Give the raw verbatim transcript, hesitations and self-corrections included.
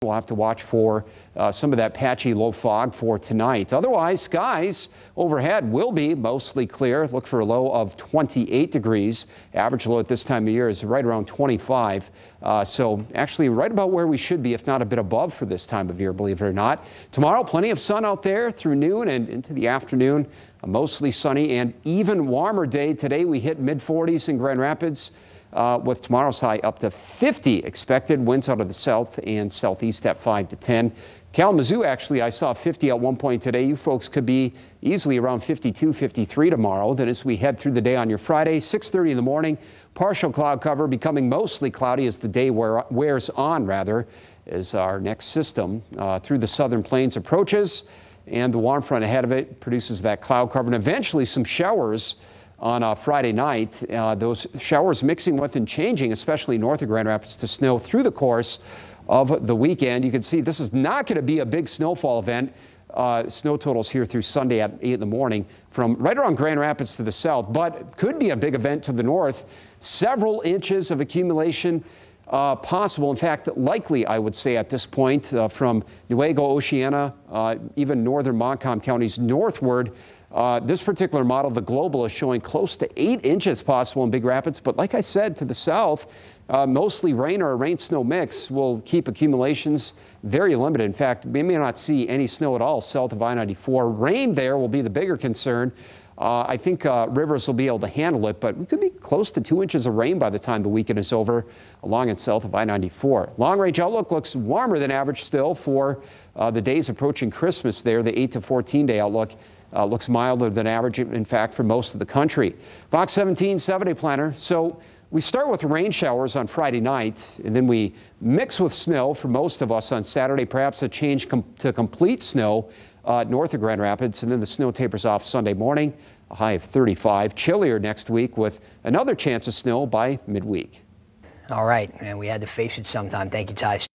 We'll have to watch for uh, some of that patchy low fog for tonight. Otherwise, skies overhead will be mostly clear. Look for a low of twenty-eight degrees. Average low at this time of year is right around twenty-five. Uh, so actually right about where we should be, if not a bit above for this time of year, believe it or not. Tomorrow, plenty of sun out there through noon and into the afternoon. A mostly sunny and even warmer day. Today we hit mid forties in Grand Rapids. Uh, with tomorrow's high up to fifty expected. Winds out of the south and southeast at five to ten. Kalamazoo, actually, I saw fifty at one point today. You folks could be easily around fifty-two, fifty-three tomorrow. Then as we head through the day on your Friday, six thirty in the morning, partial cloud cover becoming mostly cloudy as the day wear, wears on, rather, as our next system uh, through the southern plains approaches. And the warm front ahead of it produces that cloud cover and eventually some showers on uh, Friday night. Uh, those showers mixing with and changing, especially north of Grand Rapids, to snow through the course of the weekend. You can see this is not going to be a big snowfall event. Uh, snow totals here through Sunday at eight in the morning from right around Grand Rapids to the south, but could be a big event to the north. Several inches of accumulation uh, possible. In fact, likely, I would say at this point, uh, from Newaygo, Oceana, uh, even northern Montcalm counties northward. Uh, this particular model, the Global, is showing close to eight inches possible in Big Rapids. But like I said, to the south, uh, mostly rain or a rain-snow mix will keep accumulations very limited. In fact, we may not see any snow at all south of I ninety-four. Rain there will be the bigger concern. Uh, I think uh, rivers will be able to handle it, but we could be close to two inches of rain by the time the weekend is over along and south of I ninety-four. Long-range outlook looks warmer than average still for uh, the days approaching Christmas there. The eight to fourteen day outlook Uh, looks milder than average, in fact, for most of the country. Fox seventeen seven-day planner. So we start with rain showers on Friday night, and then we mix with snow for most of us on Saturday, perhaps a change com to complete snow uh, north of Grand Rapids, and then the snow tapers off Sunday morning, a high of thirty-five. Chillier next week with another chance of snow by midweek. All right, and we had to face it sometime. Thank you, Ty.